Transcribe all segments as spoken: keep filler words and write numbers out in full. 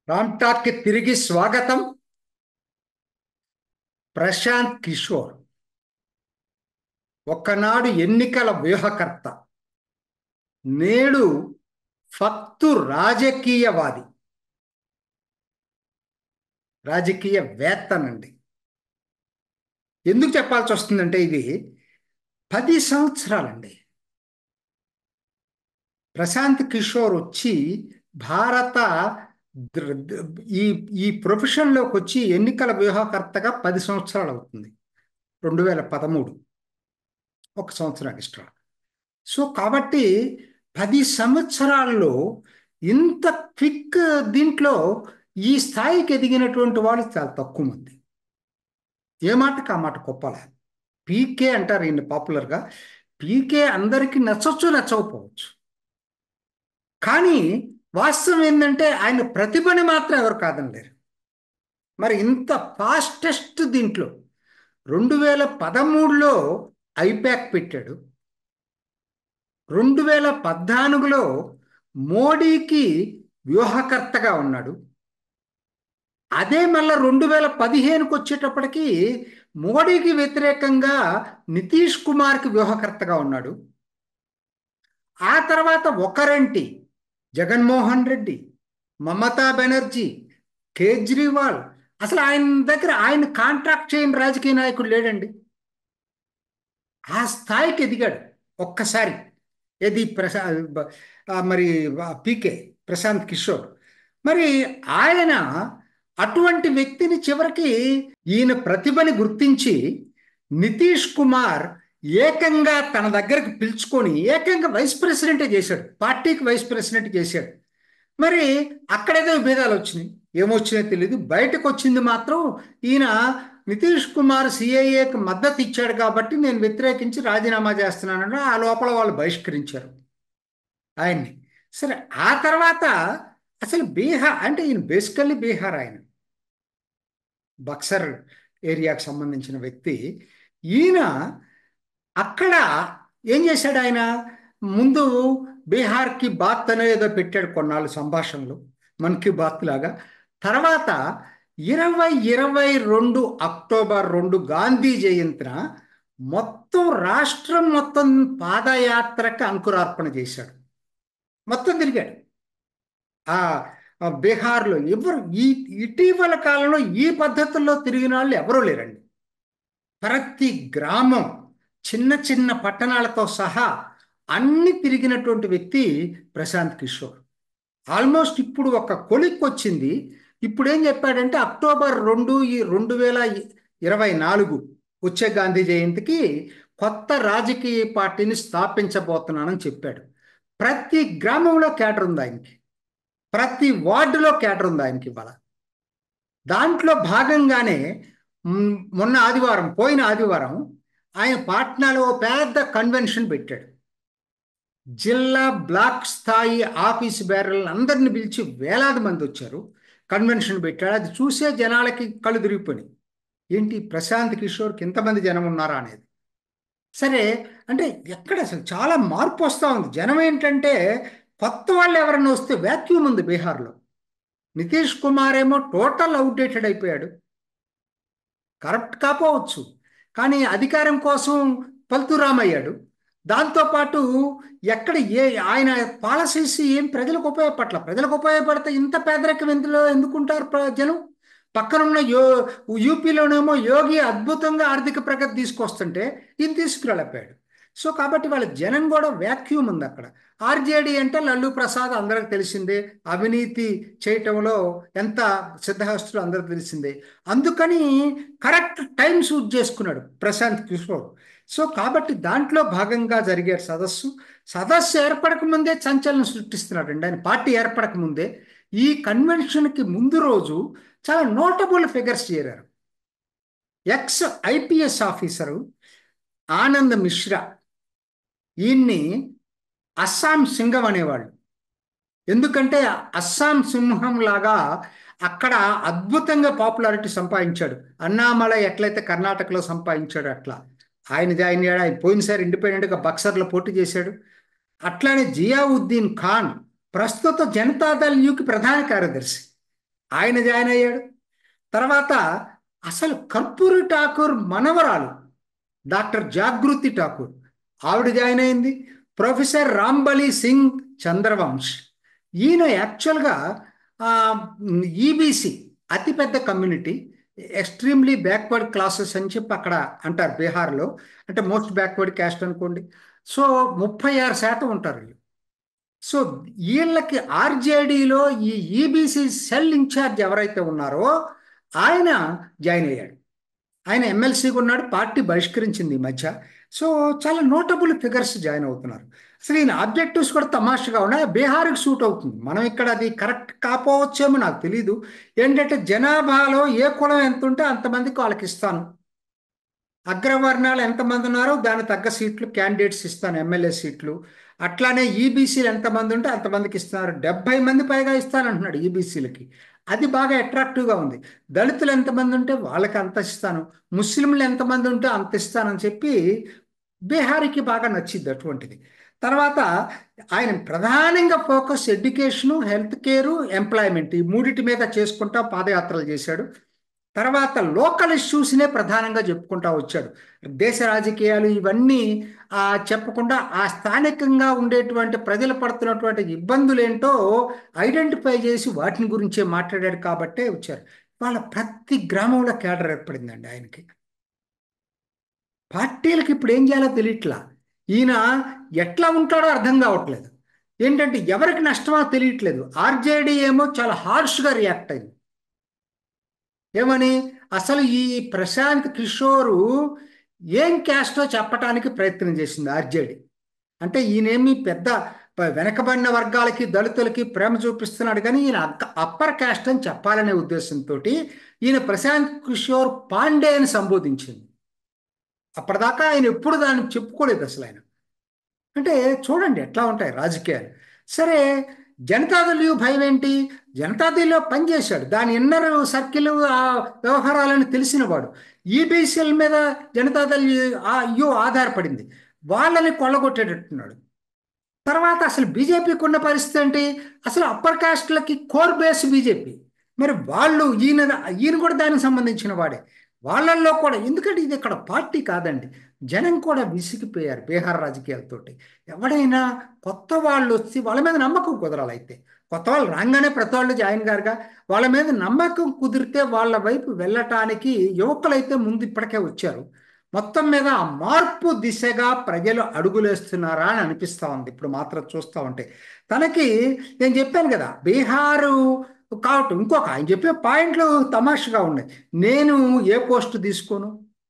Ram talk కి తిరిగి స్వాగతం. ప్రశాంత్ కిషోర్ ఒకనాడు ఎన్నికల వ్యూహకర్త, నేడు ఫక్తు రాజకీయవాది, రాజకీయవేత్తనండి. ఎందుకు చెప్పాల్సి వస్తుందంటే ఇది పది సంవత్సరాలండి. ప్రశాంత్ కిషోర్ వచ్చి భారత ద్ర- ద- ఈ ఈ ప్రొఫెషన్లోకి వచ్చి ఎన్నికల వ్యూహకర్తగా పది సంవత్సరాలు అవుతుంది. రెండు వేల పదమూడు ఒక సంవత్సరం ఎక్స్ట్రా. సో కాబట్టి పది సంవత్సరాల్లో ఇంత క్విక్ దీంట్లో ఈ స్థాయికి ఎదిగినటువంటి వాళ్ళు చాలా తక్కువ మంది. ఏ మాటకు ఆ మాట గొప్పలే. పీకే అంటారు ఈయన పాపులర్గా. పీకే అందరికీ నచ్చవచ్చు, నచ్చకపోవచ్చు. కానీ వాస్తవం ఏంటంటే ఆయన ప్రతిభని మాత్రం ఎవరు కాదనలేరు. మరి ఇంత ఫాస్టెస్ట్ దీంట్లో రెండు వేల పదమూడులో ఐపాక్ పెట్టాడు. రెండు వేల పద్నాలుగులో మోడీకి వ్యూహకర్తగా ఉన్నాడు. అదే మళ్ళా రెండు వేల పదిహేనుకి వచ్చేటప్పటికి మోడీకి వ్యతిరేకంగా నితీష్ కుమార్కి వ్యూహకర్తగా ఉన్నాడు. ఆ తర్వాత ఒకరంటి జగన్మోహన్ రెడ్డి, మమతా బెనర్జీ, కేజ్రీవాల్, అసలు ఆయన దగ్గర ఆయన కాంట్రాక్ట్ చేయని రాజకీయ నాయకుడు లేడండి. ఆ స్థాయికి ఎదిగాడు ఒక్కసారి. ఏది ప్రశా ఆ, మరి పీకే ప్రశాంత్ కిషోర్. మరి ఆయన అటువంటి వ్యక్తిని చివరికి ఈయన ప్రతిభని గుర్తించి నితీష్ కుమార్ ఏకంగా తన దగ్గరకు పిలుచుకొని ఏకంగా వైస్ ప్రెసిడెంటే చేశాడు. పార్టీకి వైస్ ప్రెసిడెంట్ చేశాడు. మరి అక్కడేదో విభేదాలు వచ్చినాయి. ఏమొచ్చినాయో తెలియదు. బయటకు వచ్చింది మాత్రం ఈయన నితీష్ కుమార్ సిఐఏకి మద్దతు ఇచ్చాడు కాబట్టి నేను వ్యతిరేకించి రాజీనామా చేస్తున్నానని ఆ లోపల వాళ్ళు బహిష్కరించారు ఆయన్ని. సరే, ఆ తర్వాత అసలు బీహార్ అంటే ఈయన బేసికల్లీ బీహార్, ఆయన బక్సర్ ఏరియాకు సంబంధించిన వ్యక్తి. ఈయన అక్కడ ఏం చేశాడు? ఆయన ముందు బీహార్కి బాత్ అనేది ఏదో పెట్టాడు కొన్నాళ్ళు సంభాషణలు, మన్ కీ బాత్ లాగా. తర్వాత ఇరవై ఇరవై రెండు అక్టోబర్ రెండు గాంధీ జయంతిన మొత్తం రాష్ట్రం మొత్తం పాదయాత్రకు అంకురార్పణ చేశాడు. మొత్తం తిరిగాడు. ఆ ఆ బీహార్లో ఎవరు ఈ ఇటీవల కాలంలో ఈ పద్ధతుల్లో తిరిగిన వాళ్ళు ఎవరూ లేరండి. ప్రతి గ్రామం, చిన్న చిన్న పట్టణాలతో సహా అన్ని తిరిగినటువంటి వ్యక్తి ప్రశాంత్ కిషోర్. ఆల్మోస్ట్ ఇప్పుడు ఒక కొలిక్ వచ్చింది. ఇప్పుడు ఏం చెప్పాడంటే అక్టోబర్ రెండు ఈ రెండు వేల ఇరవై నాలుగు వచ్చే గాంధీ జయంతికి కొత్త రాజకీయ పార్టీని స్థాపించబోతున్నానని చెప్పాడు. ప్రతి గ్రామంలో కేటర్ ఉంది ఆయనకి, ప్రతి వార్డులో కేటర్ ఉంది ఆయనకి ఇవాళ. దాంట్లో భాగంగానే మ్, మొన్న ఆదివారం, పోయిన ఆదివారం ఆయన పాట్నాలో ఓ పెద్ద కన్వెన్షన్ పెట్టాడు. జిల్లా బ్లాక్ స్థాయి ఆఫీస్ బేరర్లను అందరిని పిలిచి వేలాది మంది వచ్చారు. కన్వెన్షన్ పెట్టాడు. అది చూసే జనాలకి కళ్ళు తిరిగిపోయినాయి. ఏంటి ప్రశాంత్ కిషోర్కి ఇంతమంది జనం ఉన్నారా అనేది. సరే, అంటే ఎక్కడ అసలు చాలా మార్పు వస్తూ ఉంది. జనం ఏంటంటే కొత్త వాళ్ళు ఎవరైనా వస్తే వ్యాక్యూమ్ ఉంది బీహార్లో. నితీష్ కుమార్ ఏమో టోటల్ అవుట్డేటెడ్ అయిపోయాడు. కరప్ట్ కాపోవచ్చు, కానీ అధికారం కోసం పల్తురామయ్యాడు. దాంతోపాటు ఎక్కడ ఏ ఆయన పాలసీస్ ఏం ప్రజలకు ఉపయోగపట్ల. ప్రజలకు ఉపయోగపడితే ఇంత పేదరికం ఎందులో ఎందుకుంటారు ప్రజలు? పక్కనున్న యో యూపీలోనేమో యోగి అద్భుతంగా ఆర్థిక ప్రగతి తీసుకొస్తుంటే ఈయన తీసుకురాలేకపోయాడు. సో కాబట్టి వాళ్ళ జనం కూడా వ్యాక్యూమ్ ఉంది అక్కడ. ఆర్జేడీ అంటే లల్లు ప్రసాద్ అందరికి తెలిసిందే, అవినీతి చేయటంలో ఎంత సిద్ధహస్తులు అందరికి తెలిసిందే. అందుకని కరెక్ట్ టైం సూట్ చేసుకున్నాడు ప్రశాంత్ కిషోర్. సో కాబట్టి దాంట్లో భాగంగా జరిగే సదస్సు సదస్సు ఏర్పడక ముందే సంచలనం సృష్టిస్తున్నాడండి ఆయన. పార్టీ ఏర్పడక ముందే ఈ కన్వెన్షన్కి ముందు రోజు చాలా నోటబుల్ ఫిగర్స్ చేరారు. Ex IPS officer Anand Mishra, ఈయన్ని అస్సాం సింగం అనేవాళ్ళు. ఎందుకంటే అస్సాం సింహం లాగా అక్కడ అద్భుతంగా పాపులారిటీ సంపాదించాడు. అన్నామలై ఎట్లయితే కర్ణాటకలో సంపాదించాడు అట్లా ఆయనది ఆయన ఆయన పోయినసారి ఇండిపెండెంట్గా బక్సర్లో పోటీ చేశాడు. అట్లానే జియావుద్దీన్ ఖాన్ ప్రస్తుత జనతాదళ్ యూకి ప్రధాన కార్యదర్శి. ఆయన జాయిన్ అయ్యాడు. తర్వాత అసలు కర్పూరి ఠాకూర్ మనవరాలు డాక్టర్ జాగృతి ఠాకూర్, ఆవిడ జాయిన్ అయింది. ప్రొఫెసర్ రాంబలి సింగ్ చంద్రవంశ్, ఈయన యాక్చువల్గా ఈబీసీ అతిపెద్ద కమ్యూనిటీ, ఎక్స్ట్రీమ్లీ బ్యాక్వర్డ్ క్లాసెస్ అని చెప్పి అక్కడ అంటారు బీహార్లో, అంటే మోస్ట్ బ్యాక్వర్డ్ క్యాస్ట్ అనుకోండి. సో ముప్పై ఆరు శాతం ఉంటారు వీళ్ళు. సో వీళ్ళకి ఆర్జేడీలో ఈ ఈబీసీ సెల్ ఇన్ఛార్జ్ ఎవరైతే ఉన్నారో ఆయన జాయిన్ అయ్యాడు. ఆయన ఎమ్మెల్సీగా ఉన్నాడు, పార్టీ బహిష్కరించింది ఈ మధ్య. సో చాలా నోటబుల్ ఫిగర్స్ జాయిన్ అవుతున్నారు. అసలు ఈయన ఆబ్జెక్టివ్స్ కూడా తమాషగా ఉన్నాయి. బీహార్కి సూట్ అవుతుంది. మనం ఇక్కడ అది కరెక్ట్ కాపోవచ్చేమో నాకు తెలీదు. ఏంటంటే జనాభాలో ఏ కులం ఎంత ఉంటే అంతమందికి వాళ్ళకి ఇస్తాను, అగ్రవర్ణాలు ఎంతమంది ఉన్నారో దానికి తగ్గ సీట్లు క్యాండిడేట్స్ ఇస్తాను, ఎమ్మెల్యే సీట్లు. అట్లానే ఈబీసీలు ఎంతమంది ఉంటే అంతమందికి ఇస్తున్నారు. డెబ్బై మంది పైగా ఇస్తానంటున్నాడు ఈబీసీలకి. అది బాగా అట్రాక్టివ్గా ఉంది. దళితులు ఎంతమంది ఉంటే వాళ్ళకి అంత ఇస్తాను, ముస్లింలు ఎంతమంది ఉంటే అంత ఇస్తానని చెప్పి బీహారీకి బాగా నచ్చింది అటువంటిది. తర్వాత ఆయన ప్రధానంగా focus education, health care, employment, ఈ మూడిటి మీద చేసుకుంటా పాదయాత్రలు చేశాడు. తర్వాత లోకల్ ఇష్యూస్నే ప్రధానంగా చెప్పుకుంటా వచ్చాడు. దేశ రాజకీయాలు ఇవన్నీ చెప్పకుండా ఆ స్థానికంగా ఉండేటువంటి ప్రజలు పడుతున్నటువంటి ఇబ్బందులు ఏంటో ఐడెంటిఫై చేసి వాటిని గురించే మాట్లాడాడు కాబట్టే వచ్చారు. వాళ్ళ ప్రతి గ్రామంలో కేడర్ ఏర్పడిందండి ఆయనకి. పార్టీలకు ఇప్పుడు ఏం చేయాలో తెలియట్లా. ఈయన ఎట్లా ఉంటాడో అర్థం కావట్లేదు. ఏంటంటే ఎవరికి నష్టమో తెలియట్లేదు. ఆర్జేడీ ఏమో చాలా హార్ష్గా రియాక్ట్ అయింది. ఏమని? అసలు ఈ ప్రశాంత్ కిషోరు ఏం క్యాస్టో చెప్పటానికి ప్రయత్నం చేసింది ఆర్జేడీ. అంటే ఈయనేమి పెద్ద వెనకబడిన వర్గాలకి దళితులకి ప్రేమ చూపిస్తున్నాడు, కానీ ఈయన అప్పర్ క్యాస్ట్ అని చెప్పాలనే ఉద్దేశంతో ఈయన ప్రశాంత్ కిషోర్ పాండే అని సంబోధించింది. అప్పటిదాకా ఆయన ఎప్పుడు దాన్ని చెప్పుకోలేదు అసలు ఆయన. అంటే చూడండి ఎట్లా ఉంటాయి రాజకీయాలు. సరే, జనతాదళ్ భయం ఏంటి? జనతాదళ్లో పనిచేశాడు, దాని ఇన్నర్ సర్కిల్ ఆ వ్యవహారాలను తెలిసినవాడు. ఈబీసీల మీద జనతాదళ్ అయ్యో ఆధారపడింది, వాళ్ళని కొల్లగొట్టేటట్టున్నాడు. తర్వాత అసలు బీజేపీకి ఉన్న పరిస్థితి ఏంటి? అసలు అప్పర్ కాస్ట్లకి కోర్ బేస్ బీజేపీ. మరి వాళ్ళు ఈయన ఈయన కూడా దానికి సంబంధించిన వాడే. వాళ్ళల్లో కూడా, ఎందుకంటే ఇది ఇక్కడ పార్టీ కాదండి, జనం కూడా విసిగిపోయారు బీహార్ రాజకీయాలతోటి. ఎవడైనా కొత్త వాళ్ళు వచ్చి వాళ్ళ మీద నమ్మకం కుదరాలి. అయితే కొత్త వాళ్ళు రాగానే ప్రతి వాళ్ళు జాయిన్ గారుగా వాళ్ళ మీద నమ్మకం కుదిరితే వాళ్ళ వైపు వెళ్ళటానికి యువకులైతే ముందు ఇప్పటికే వచ్చారు. మొత్తం మీద ఆ మార్పు దిశగా ప్రజలు అడుగులేస్తున్నారా అని అనిపిస్తూ ఉంది ఇప్పుడు మాత్రం చూస్తూ ఉంటే. తనకి నేను చెప్పాను కదా బీహారు కావటం, ఇంకొక ఆయన చెప్పే పాయింట్లు తమాషగా ఉన్నాయి. నేను ఏ పోస్టు తీసుకోను,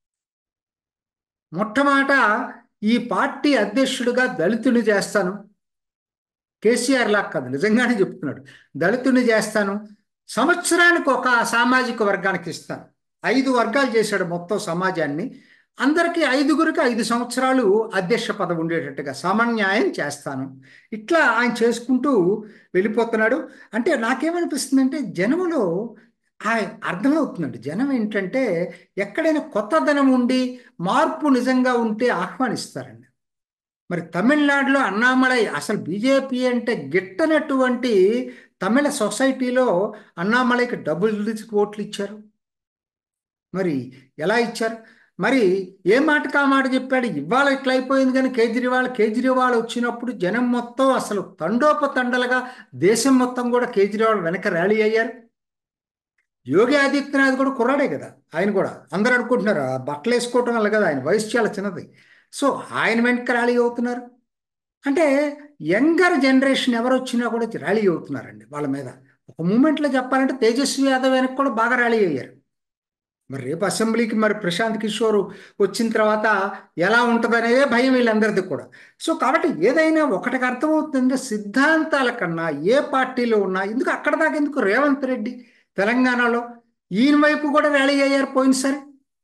మొట్టమొదట ఈ పార్టీ అధ్యక్షుడిగా దళితుని చేస్తాను, కేసీఆర్ లాగా కాదు నిజంగానే చెప్తున్నాడు, దళితుని చేస్తాను, సంవత్సరానికి ఒక సామాజిక వర్గానికి ఇస్తాను. ఐదు వర్గాలు చేశాడు మొత్తం సమాజాన్ని, అందరికీ ఐదుగురికి ఐదు సంవత్సరాలు అధ్యక్ష పదవి ఉండేటట్టుగా సమన్యాయం చేస్తాను. ఇట్లా ఆయన చేసుకుంటూ వెళ్ళిపోతున్నాడు. అంటే నాకేమనిపిస్తుందంటే జనములో ఆ అర్థమవుతుందండి. జనం ఏంటంటే ఎక్కడైనా కొత్తదనం ఉండి మార్పు నిజంగా ఉంటే ఆహ్వానిస్తారండి. మరి తమిళనాడులో అన్నామలై అసలు బీజేపీ అంటే గిట్టనటువంటి తమిళ సొసైటీలో అన్నామలైకి డబుల్ ఓట్లు ఇచ్చారు. మరి ఎలా ఇచ్చారు? మరి ఏ మాటకు ఆ మాట చెప్పాడు. ఇవాళ ఇట్లా అయిపోయింది, కానీ కేజ్రీవాల్ కేజ్రీవాల్ వచ్చినప్పుడు జనం మొత్తం అసలు తండోపతండలుగా దేశం మొత్తం కూడా కేజ్రీవాల్ వెనక ర్యాలీ అయ్యారు. యోగి ఆదిత్యనాథ్ కూడా కుర్రాడే కదా, ఆయన కూడా అందరూ అనుకుంటున్నారు బట్టలు వేసుకోవటం వల్ల కదా, ఆయన వయసు చాలా చిన్నది. సో ఆయన వెనక ర్యాలీ అవుతున్నారు. అంటే యంగర్ జనరేషన్ ఎవరు వచ్చినా కూడా ర్యాలీ అవుతున్నారండి వాళ్ళ మీద. ఒక మూమెంట్లో చెప్పాలంటే తేజస్వి యాదవ్ వెనక కూడా బాగా ర్యాలీ అయ్యారు. మరి రేపు అసెంబ్లీకి మరి ప్రశాంత్ కిషోర్ వచ్చిన తర్వాత ఎలా ఉంటుందనేదే భయం వీళ్ళందరిది కూడా. సో కాబట్టి ఏదైనా ఒకటికి అర్థమవుతుందంటే సిద్ధాంతాల కన్నా ఏ పార్టీలో ఉన్నా, ఎందుకు అక్కడ దాకా ఎందుకు రేవంత్ రెడ్డి తెలంగాణలో ఈయన వైపు కూడా ర్యాలీ అయ్యారు పోయినసారి.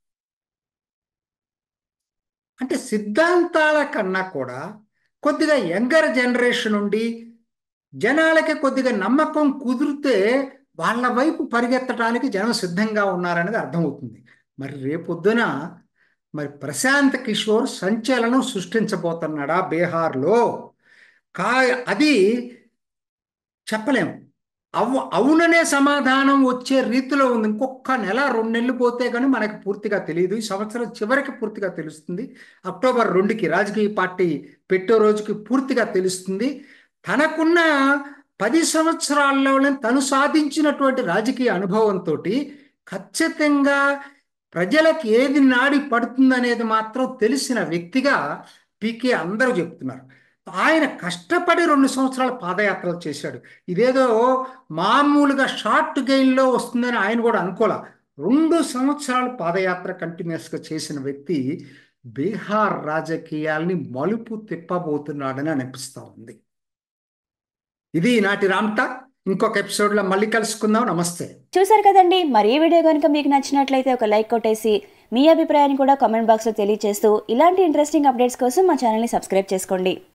అంటే సిద్ధాంతాల కన్నా కూడా కొద్దిగా యంగర్ జనరేషన్ ఉండి జనాలకి కొద్దిగా నమ్మకం కుదిరితే వాళ్ళ వైపు పరిగెత్తడానికి జనం సిద్ధంగా ఉన్నారనేది అర్థమవుతుంది. మరి రేపొద్దున మరి ప్రశాంత్ కిషోర్ సంచలనం సృష్టించబోతున్నాడా బీహార్లో? కా అది చెప్పలేము. అవు అవుననే సమాధానం వచ్చే రీతిలో ఉంది. ఇంకొక నెల రెండు నెలలు పోతే కానీ మనకు పూర్తిగా తెలియదు. ఈ సంవత్సరం చివరికి పూర్తిగా తెలుస్తుంది. అక్టోబర్ రెండుకి రాజకీయ పార్టీ పెట్టే రోజుకి పూర్తిగా తెలుస్తుంది. తనకున్న పది సంవత్సరాల్లోనే తను సాధించినటువంటి రాజకీయ అనుభవంతో ఖచ్చితంగా ప్రజలకు ఏది నాడి పడుతుందనేది మాత్రం తెలిసిన వ్యక్తిగా పీకే అందరూ చెప్తున్నారు. ఆయన కష్టపడి రెండు సంవత్సరాలు పాదయాత్రలు చేశాడు. ఇదేదో మామూలుగా షార్ట్ గెయిన్లో వస్తుందని ఆయన కూడా అనుకోలే. రెండు సంవత్సరాలు పాదయాత్ర కంటిన్యూస్గా చేసిన వ్యక్తి బీహార్ రాజకీయాల్ని మలుపు తిప్పబోతున్నాడని అనిపిస్తూ ఉంది. ఇది నాటి రామ్టా. ఇంకొక ఎపిసోడ్లో మళ్ళీ కలుసుకుందాం. నమస్తే. చూసారు కదండి, మరి ఈ వీడియో కనుక మీకు నచ్చినట్లయితే ఒక లైక్ కొట్టేసి మీ అభిప్రాయాన్ని కూడా కామెంట్ బాక్స్లో తెలియజేస్తూ ఇలాంటి ఇంట్రెస్టింగ్ అప్డేట్స్ కోసం మా ఛానల్ని సబ్స్క్రైబ్ చేసుకోండి.